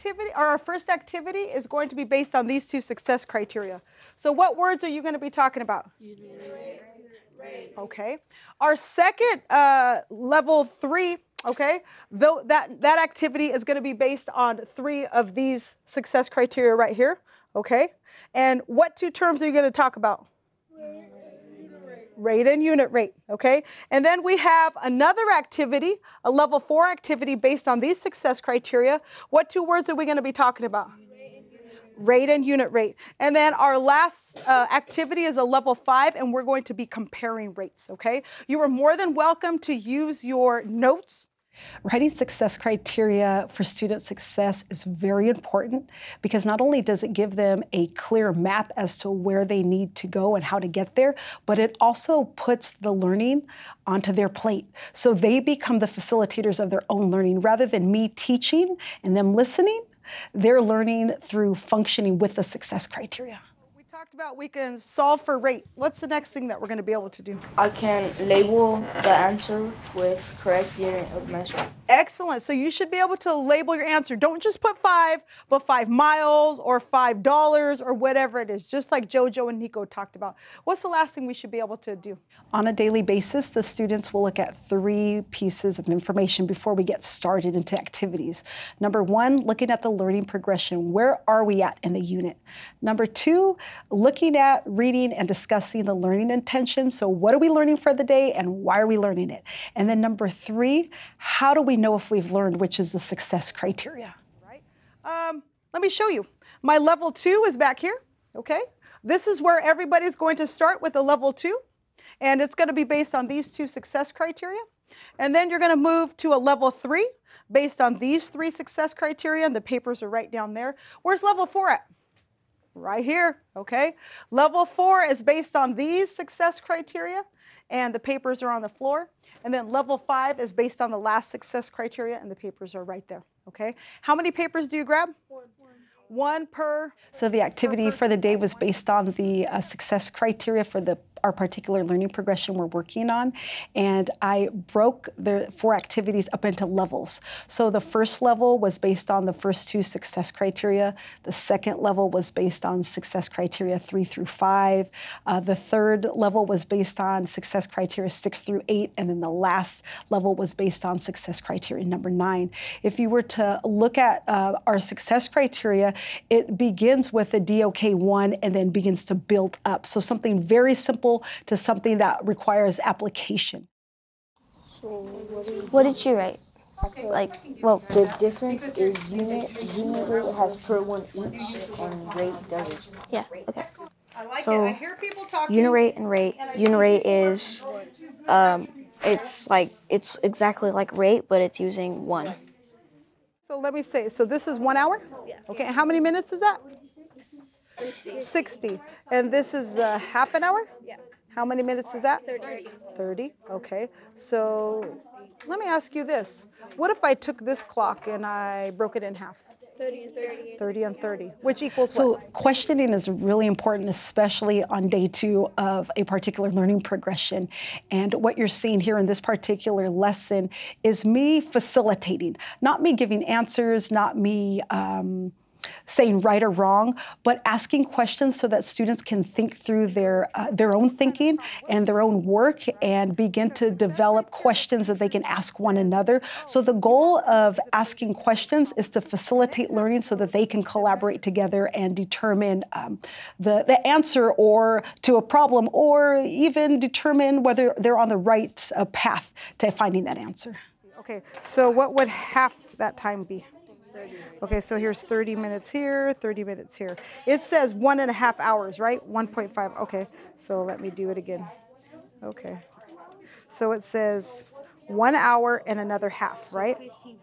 activity, or our first activity, is going to be based on these two success criteria. So what words are you going to be talking about? Okay. Our second level 3, okay, though that activity is going to be based on 3 of these success criteria right here. Okay. And what 2 terms are you going to talk about? Rate and unit rate, okay? And then we have another activity, a level 4 activity based on these success criteria. What 2 words are we going to be talking about? Rate and unit rate. And then our last activity is a level 5, and we're going to be comparing rates, okay? You are more than welcome to use your notes. Writing success criteria for student success is very important because not only does it give them a clear map as to where they need to go and how to get there, but it also puts the learning onto their plate. So they become the facilitators of their own learning. Rather than me teaching and them listening, they're learning through functioning with the success criteria. We talked about we can solve for rate. What's the next thing that we're going to be able to do? I can label the answer with correct unit of measure. Excellent. So you should be able to label your answer. Don't just put 5, but 5 miles or $5 or whatever it is, just like JoJo and Nico talked about. What's the last thing we should be able to do? On a daily basis, the students will look at 3 pieces of information before we get started into activities. Number 1, looking at the learning progression. Where are we at in the unit? Number 2, looking at reading and discussing the learning intention. So what are we learning for the day and why are we learning it? And then number 3, how do we know if we've learned, which is the success criteria? Right. Let me show you. My level 2 is back here, okay? This is where everybody's going to start with a level 2, and it's going to be based on these 2 success criteria. And then you're going to move to a level 3 based on these 3 success criteria, and the papers are right down there. Where's level 4 at? Right here, okay? Level 4 is based on these success criteria, and the papers are on the floor. And then level 5 is based on the last success criteria, and the papers are right there, okay? How many papers do you grab? 1 per. So the activity for the day was based on the success criteria for our particular learning progression we're working on. And I broke the 4 activities up into levels. So the first level was based on the first 2 success criteria. The second level was based on success criteria 3 through 5. The third level was based on success criteria 6 through 8. And then the last level was based on success criteria number 9. If you were to look at our success criteria, it begins with a DOK1 and then begins to build up. So something very simple to something that requires application. So what did you write? Like, well, the difference is unit rate has per 1 each, and rate doesn't. Yeah. Okay. I like So, it. I hear people talking. Unit rate and rate. Unit rate is, it's exactly like rate, but it's using 1. So let me say, so this is 1 hour? Yeah. Okay, how many minutes is that? 60. And this is half an hour? Yeah. How many minutes is that? 30. 30, okay. So let me ask you this. What if I took this clock and I broke it in half? 30 and 30. 30 and 30, which equals So what? questioning is really important, especially on day 2 of a particular learning progression. And what you're seeing here in this particular lesson is me facilitating, not me giving answers, not me saying right or wrong, but asking questions so that students can think through their own thinking and their own work and begin to develop questions that they can ask one another. So the goal of asking questions is to facilitate learning so that they can collaborate together and determine the answer or to a problem, or even determine whether they're on the right path to finding that answer. Okay, so what would half that time be? Okay, so here's 30 minutes here, 30 minutes here. It says 1.5 hours, right? 1.5, okay. So let me do it again. Okay. So it says 1 hour and another half, right?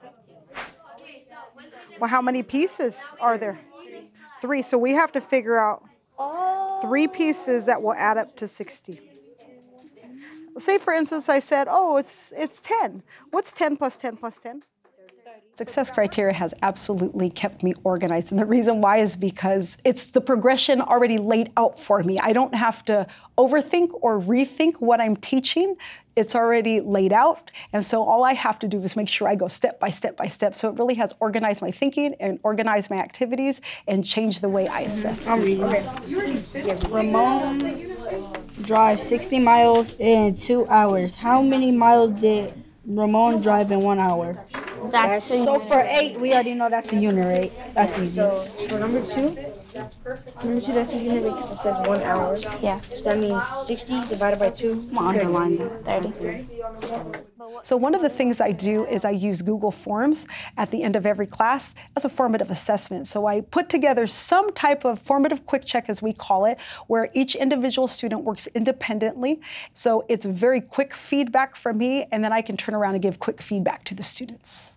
Well, how many pieces are there? 3. So we have to figure out 3 pieces that will add up to 60. Say, for instance, I said, oh, it's 10. What's 10 plus 10 plus 10? Success criteria has absolutely kept me organized. And the reason why is because it's the progression already laid out for me. I don't have to overthink or rethink what I'm teaching. It's already laid out, and so all I have to do is make sure I go step by step by step. So it really has organized my thinking and organized my activities and changed the way I assess. I'm reading. Okay. Ramon drives 60 miles in 2 hours. How many miles did Ramon drive in 1 hour? That's So for 8, we already know that's a unit rate. That's easy. So for number 2, that's a unit rate because it says 1 hour. yeah, So that means 60 divided by 2. I'm gonna underline that. 30. So one of the things I do is I use Google Forms at the end of every class as a formative assessment. So I put together some type of formative quick check, as we call it, where each individual student works independently. So it's very quick feedback from me, and then I can turn around and give quick feedback to the students.